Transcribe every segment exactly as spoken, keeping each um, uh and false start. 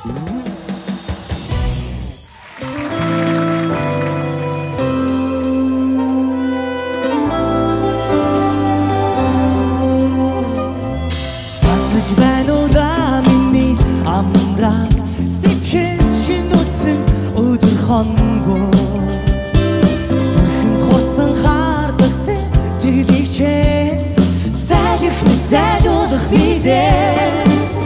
Зүрхэнд хурсан хардагсан тэлийг чинь сайх мэдээлүүлэх бидээ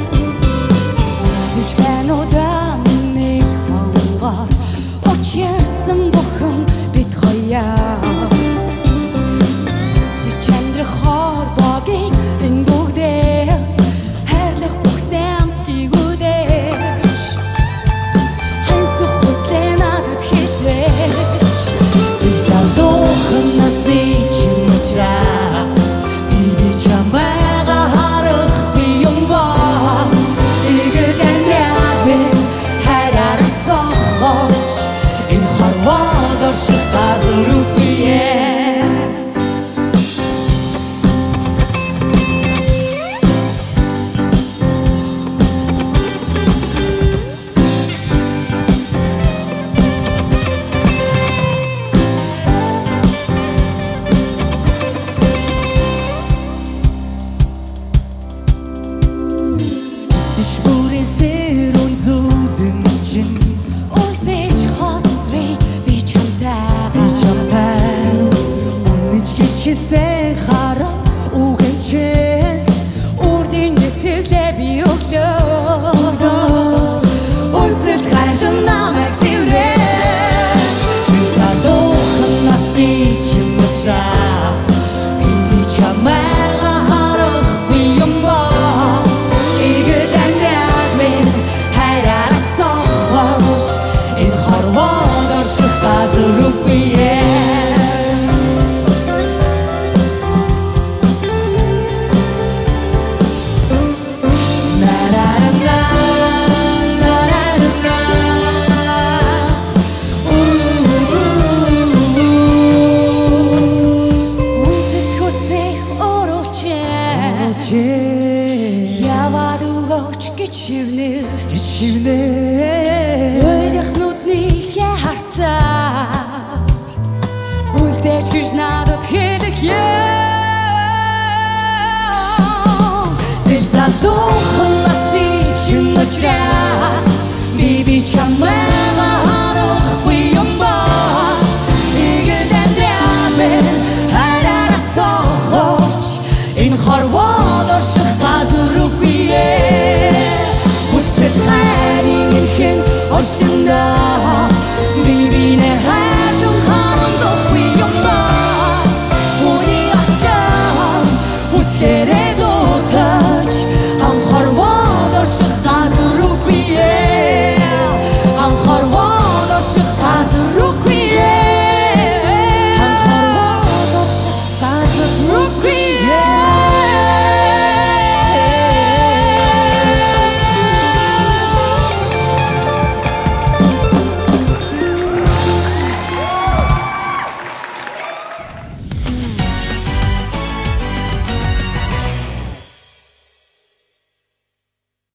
Гэж байна уу да миний хонгор Очирсан бүхэн бид хоёрт Гэж амьдрах хорвогийн энэ бүгдээс хайрлах бүх нэмтийг үдээш Хайсах хүслээ надад хэлээш Зэлзалуухан насны чинь мужраа Би би чамайга харахгүй юм ба Игэл амьдраад минь хайраар сохорч Энэ хорвоод орших газар үгүй Хисээ хараа үгэн чинь Үрдийн нэтэглээ би өглөө Үнсэд хайрлан намайг тэрвэрээ Зэлзалуухан насны чинь мужраа Би би чамайга харахгүй юм ба Игэл амьдраад минь хайраараа сохорч Энэ хорвоод орших газар үгүй Яваад өгөөч гэж хивнэр Уйлах нүднийхээ харцаар Үлдээч гэж надад хэлэх юм Зэлзалуухан насны чинь мужраа Би би чамайга